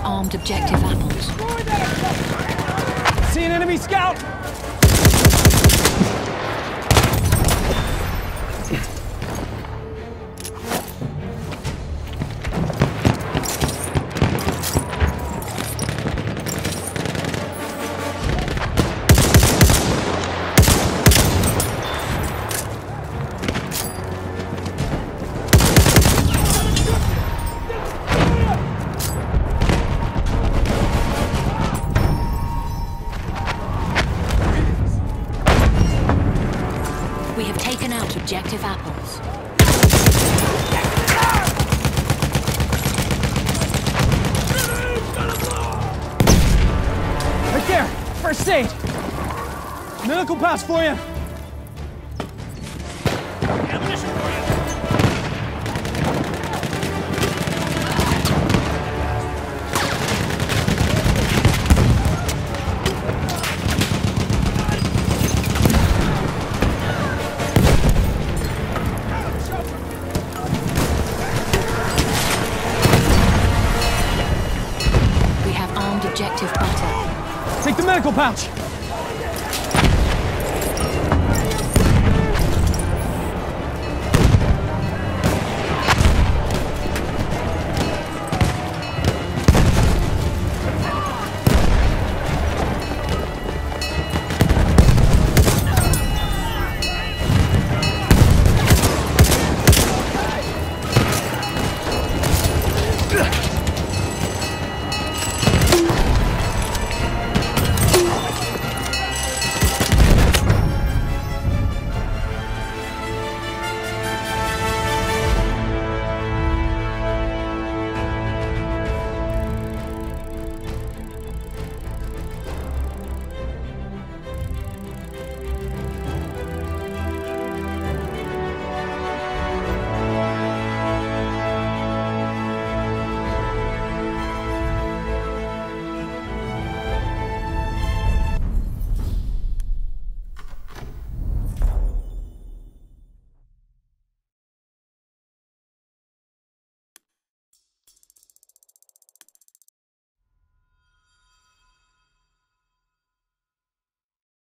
armed objective apples. See an enemy scout! We have taken out objective apples. Right there! First aid! Medical pass for you! Ammunition for you. We have armed objective butter. Take the medical pouch!